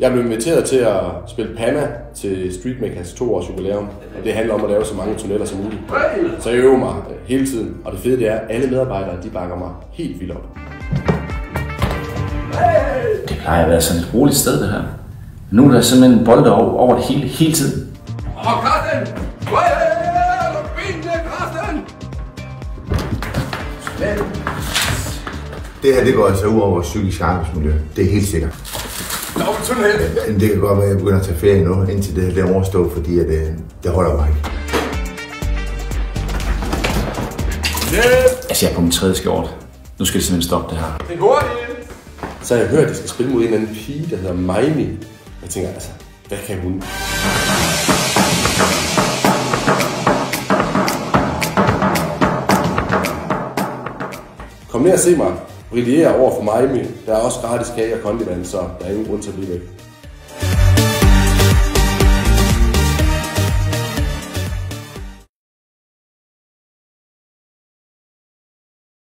Jeg blev inviteret til at spille Panna til Streetmakers 2-års jubilæum, og det handler om at lave så mange tunneller som muligt. Så jeg øver mig hele tiden, og det fede det er, at alle medarbejdere de bakker mig helt vildt op. Det plejer at være sådan et roligt sted, det her. Nu er der simpelthen bolde over det hele tiden. Og Carsten! Benene, Carsten! Det her, det går altså ud over vores psykiske arbejdsmiljø. Det er helt sikkert. Det kan godt være, at jeg begynder at tage ferie nu, indtil det er overstået, fordi det holder mig ikke. Altså, jeg er på min 3. skjort. Nu skal det simpelthen stoppe det her. Det går hurtigt! Så jeg hørt, at de skal spille mod en eller anden pige, der hedder Maimi. Jeg tænker, altså, hvad kan hun? Kom ned og se mig brillere over for Maimi. Der er også gratis kage og kondiment, så der er ingen grund til at blive væk.